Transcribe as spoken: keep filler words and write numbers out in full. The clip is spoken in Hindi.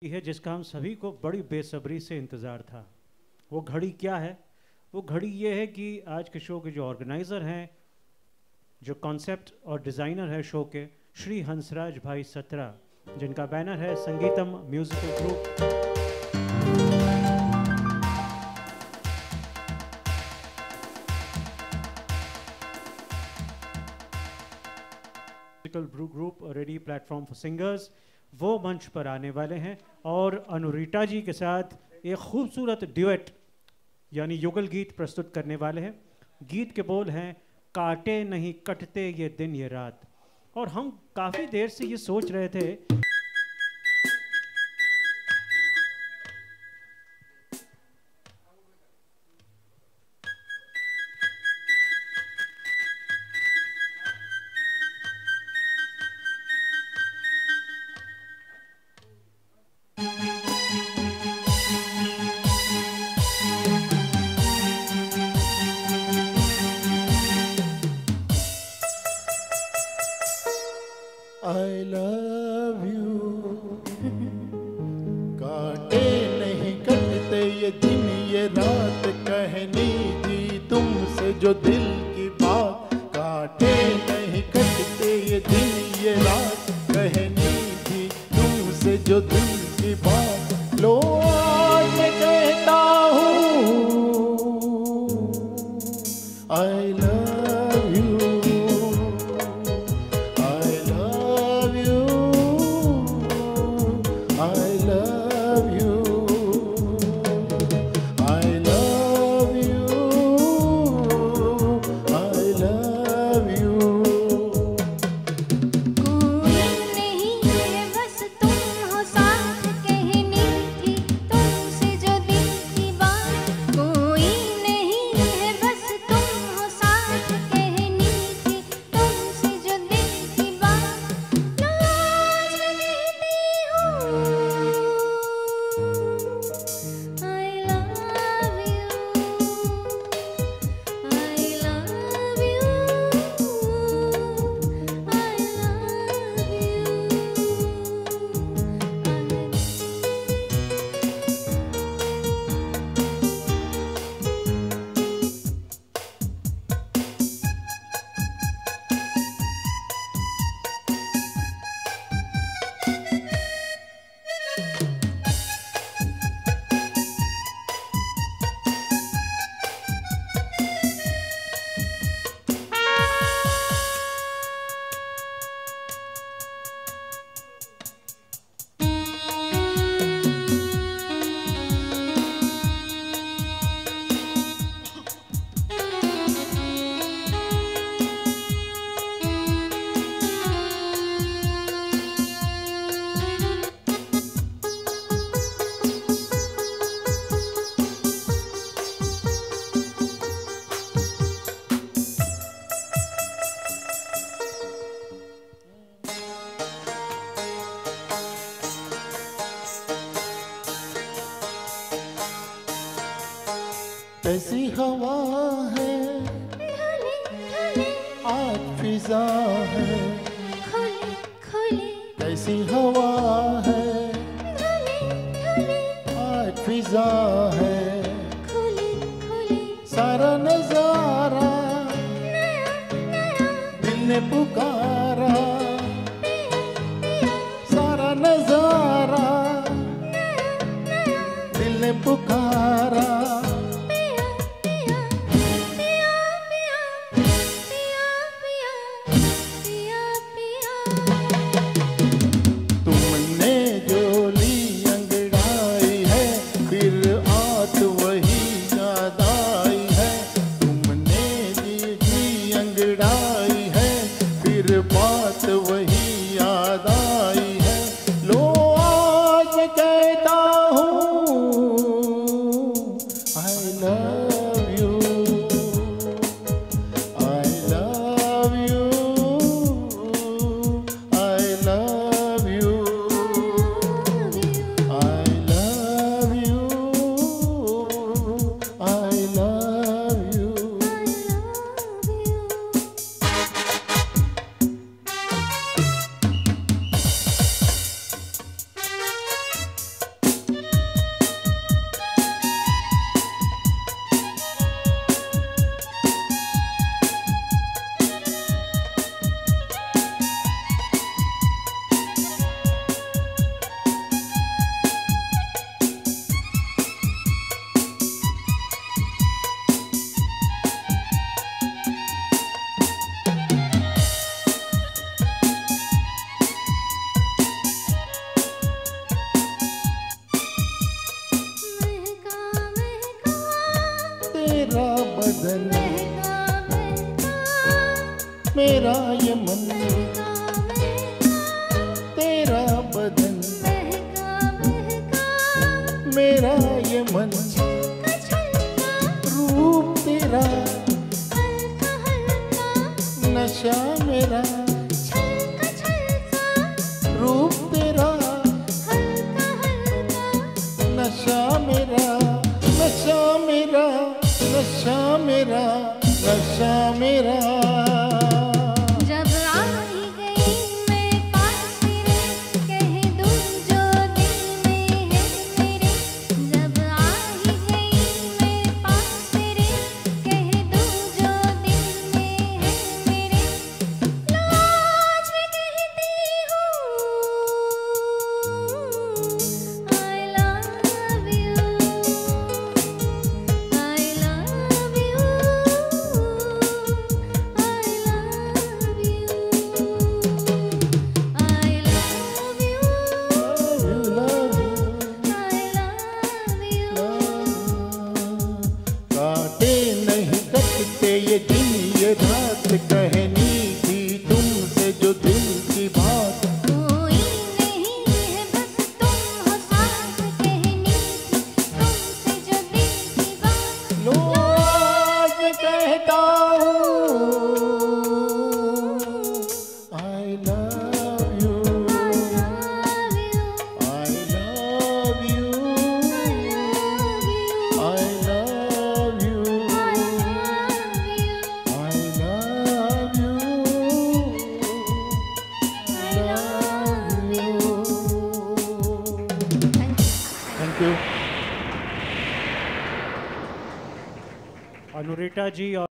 है जिसका हम सभी को बड़ी बेसब्री से इंतज़ार था। वो घड़ी क्या है? वो घड़ी ये है कि आज के शो के जो ऑर्गेनाइज़र हैं, जो कॉन्सेप्ट और डिज़ाइनर है शो के, श्री हंसराज भाई सत्रा, जिनका बैनर है Sangeetam musical group, group ready platform for singers, वो मंच पर आने वाले हैं और अनुरीटा जी के साथ एक खूबसूरत ड्यूएट यानी युगल गीत प्रस्तुत करने वाले हैं। गीत के बोल हैं, काटे नहीं कटते ये दिन ये रात। और हम काफ़ी देर से ये सोच रहे थे I love you, काटे नहीं कटते ये दिन ये रात, कहनी थी तुमसे जो दिल की बात। काटे नहीं कटते ये दिन ये रात, कहनी थी तुमसे जो दिल की बात। लो आज मैं कहता हूँ I love you, ऐसी हवा है आज फिजा है, ऐसी हवा है आज फिजा है, सारा नजारा दिल ने पुकारा, सारा नजारा दिल ने पुकारा। बात वही याद आई है। लो आज मैं कहता हूँ बदन, मेरा ये मन, तेरा बदन, मेरा ये मन, रूप तेरा, नशा मेरा, रूप तेरा, नशा मेरा, नशा मेरा, नशा मेरा, नशा मेरा। जब आई गई मैं पास तेरे, कह दूं जो दिल में है मेरे। जब आई गई मैं पास तेरे, कह दूं जो दिल में है मेरे। लाज में कहती हूँ I love you, I love you, I love you, I love you, You love I love you। काटे नहीं कटते ये दिन ये रात, कहनी थी तुमसे जो दिल की बात। कोई नहीं है बस तुम हो साथ, कहनी थी तुमसे जो दिल की बात। लो आज मैं कहता हूँ I love you, I love you, I love you, I love you, I love you, I love you, love you। Thank you। Thank you। अनुरीटा जी और